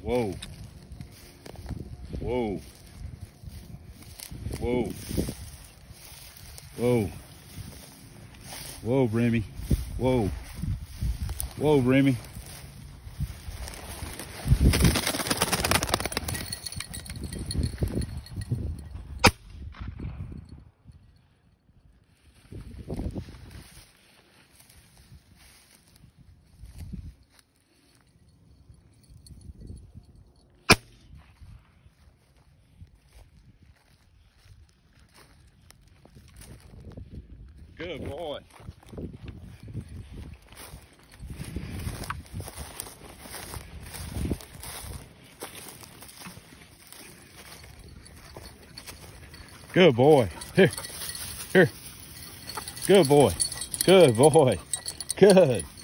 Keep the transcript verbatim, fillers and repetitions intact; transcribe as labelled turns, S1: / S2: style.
S1: Whoa. Whoa. Whoa. Whoa. Whoa, Remy. Whoa. Whoa, Remy. Good boy. Good boy. Here. Here. Good boy. Good boy. Good.